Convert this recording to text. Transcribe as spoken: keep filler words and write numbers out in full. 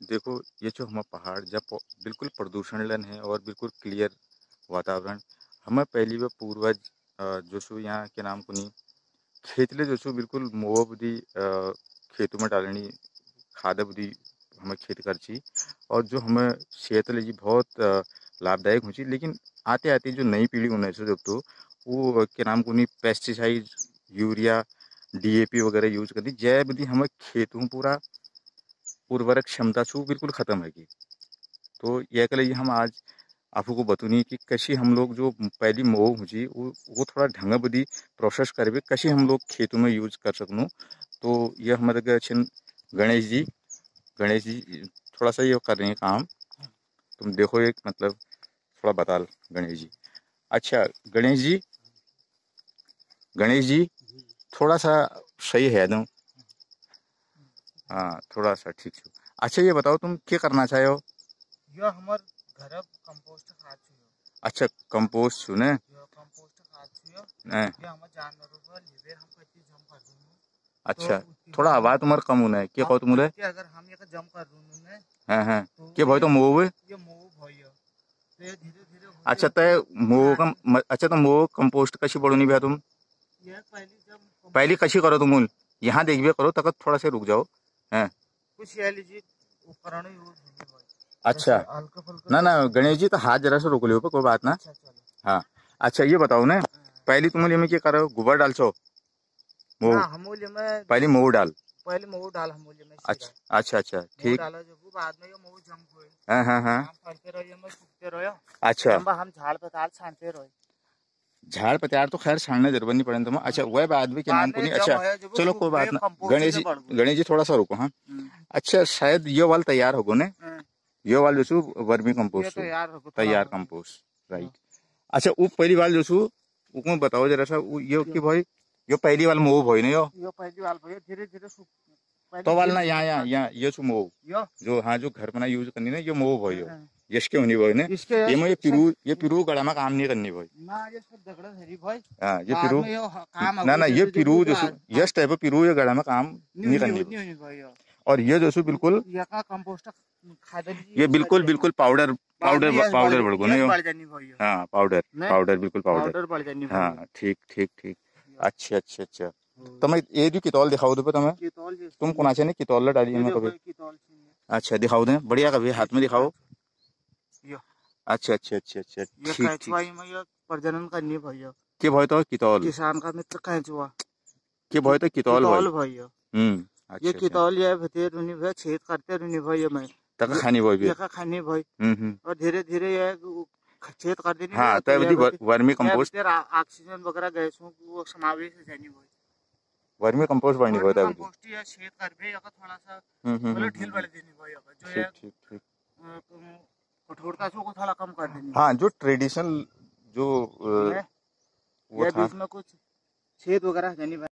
देखो, ये जो हम पहाड़ जब प बिल्कुल प्रदूषण लन है और बिल्कुल क्लियर वातावरण, हमें पहली बार पूर्वज अ, जो सो यहाँ के नाम कुनी खेतले जो सो बिल्कुल मोआ बुदी अ, खेतों में डालनी खाद बुदी हमें खेती करची और जो हमें सेहत ले जी बहुत अ, लाभदायक हुई। लेकिन आते आते जो नई पीढ़ी उन्नीस सौ जब तो वो के नाम कुनी पेस्टिसाइड, यूरिया, डीएपी वगैरह यूज करती जै बुदी हमें खेतों पूरा उर्वरक क्षमता छू बिल्कुल खत्म है की। तो यह के लिए हम आज आपको बतूनी कि कशी हम लोग जो पहली मोह हुई वो वो थोड़ा ढंग बदी प्रोसेस करके कशी हम लोग खेतों में यूज कर सकूँ। तो ये हमारे छिन गणेश जी गणेश जी थोड़ा सा ये कर रहे हैं काम। तुम देखो एक मतलब थोड़ा बता गणेश जी। अच्छा गणेश जी गणेश जी थोड़ा सा सही है दो। हाँ थोड़ा सा ठीक है। अच्छा ये बताओ तुम क्या करना चाहे हो? यो हमर घर कंपोस्ट खाद छुयो। अच्छा कंपोस्ट छु ने? यो कंपोस्ट खाद छुयो। ने ये हम जानवरों पर लिवे हम कति जम कर दूनु। अच्छा तो थोड़ा आवाज तुम्हारे कम होना है क्या कहो तुम? अगर हम ये जम कर दूनु ने हां हां तो क्या भाई तो मोह ये मोह भयो तो ये धीरे-धीरे अच्छा तय मोह का अच्छा तो मोह कंपोस्ट कशी बनवणी भैया तुम? ये पहली जब पहली कशी करो तुम यहाँ देखिए करो तक थोड़ा सा रुक जाओ। हैं कुछ ये लीजिए उपकरण यूज होनी भाई। अच्छा ना ना गणेश जी तो हाथ जरा से रोक लियो कोई बात ना। हाँ अच्छा ये बताओ ना पहली तुम में क्या करो गोबर डाल छो? हाँ हमूल्य में पहली मोह डाल पहले मोह डाल हमूल्य में अच्छा अच्छा अच्छा ठीक डाला जब बाद में ये मोह जम हुए। हाँ हाँ हाँ हम फलते रहिए हम सूखते रहो। अच्छा हम झाड़ पताल छानते रहो। झाड़ पत्यार तो खैर छानने जरूरत नहीं पड़े तुम। अच्छा वह बात भी के नाम को नहीं। अच्छा चलो कोई बात ना गणेश जी गणेश जी थोड़ा सा रुको। हाँ अच्छा शायद ये वाल तैयार होगो ने ये वाल जो वर्मी कंपोस्ट तैयार कंपोस्ट राइट। अच्छा वो पहली वाल जो उसको बताओ जरा सा ये कि भाई यो पहली वाल मोह भाई नहीं यो यो पहली वाल भाई धीरे धीरे तो वाल ना यहाँ यहाँ यहाँ ये सु मोह जो हाँ जो घर बना यूज करनी ना ये मोह भाई हो इसके होनी भाई ने ये मैं ये पिरू ये पिरू गड़ा में काम नहीं करनी भाई ना ये सब झगड़ा है भाई। हाँ ये पिरू ना ना ये पिरू जो ये टाइप पिरू ये गड़ा में काम नहीं करनी भाई। और ये जो बिल्कुल कंपोस्ट ये बिल्कुल बिल्कुल पाउडर पाउडर पाउडर बढ़ गो ना हाँ पाउडर पाउडर बिल्कुल पाउडर हाँ ठीक ठीक ठीक। अच्छा अच्छा अच्छा तो मैं ये जो कितौल दिखाओ दो तुम्हें तुम कौन से नहीं कितौल डाली है कभी? अच्छा दिखाओ दे बढ़िया कभी हाथ में दिखाओ। अच्छा अच्छा अच्छा अच्छा ठीक ठीक प्रजनन करनी भैया के भाई तो कितौल किसान का मित्र कैचुआ के भाई तो कितौल भैया। हम्म ये कितौल ये भते रुनी भैया छेद करते रुनी भैया मैं तक खानी भाई भी खानी भाई हम्म और धीरे धीरे ये छेद कर देनी। हाँ तो वर्मी कंपोस्ट ऑक्सीजन वगैरह गैसों को समावेश हो जानी भाई वर्मी कंपोस्ट बननी भाई तब कंपोस्ट या छेद कर बे अगर थोड़ा सा मतलब ढील बढ़ देनी भाई अगर जो है ठीक ठीक कठोरता को थोड़ा कम कर देनी। हाँ जो ट्रेडिशनल जो वो था बीच में कुछ छेद वगैरह जानी भाई।